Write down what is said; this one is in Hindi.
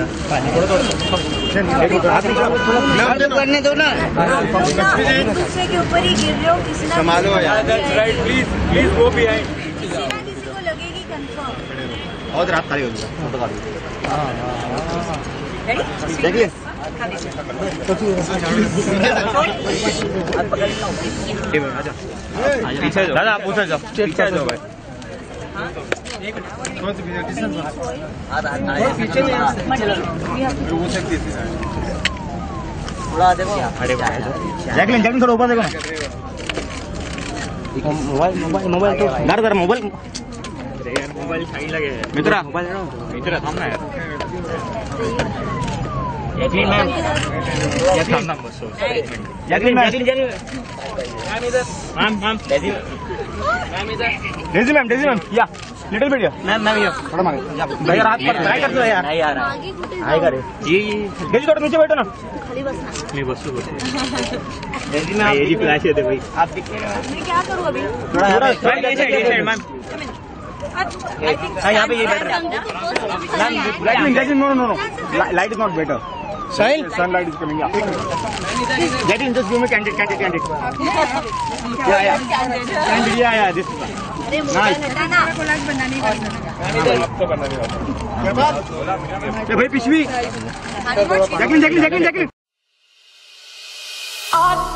करने दो ना, दूसरे के ऊपर ही गिर रहे हो, किसी ना संभालो यार। राइट, प्लीज प्लीज वो भी आए, किसी ना किसी को लगेगी कंफर्म। बहुत रात खड़ी हो गई फोटो काट देखिए पीछे दादा, आप उधर जाओ, पीछे जाओ भाई। थोड़ा देखो, जैकलिन जैकलिन थोड़ा ऊपर देखो ना। मोबाइल तो घर मोबाइल मोबाइल साइड लगे। मित्रा मित्रा थाम ना यार। जैकलिन मैम, जैकलिन मैम बस। Jacqueline ma'am, ma'am Daisy ma'am या लिटिल बिट मैम ये थोड़ा मांगे भैया, रात पर ट्राई कर दो यार। नहीं यार आएगा रे जी। डेजी थोड़ा नीचे बैठो ना, खाली बसना। नहीं बस डेजी मैम, ये जी फ्लैश है दे भाई। आप दिख रहे हो, मैं क्या करूं अभी? थोड़ा साइड मैम। यहाँ पे ये बेटर है ma'am. No no no, light is not better. Sunlight is coming. Yeah. Get in, just give me candid. Yeah. This is अरे मोबाइल हटाना। आपको करना नहीं होता। भाई पिछवी। जैकलिन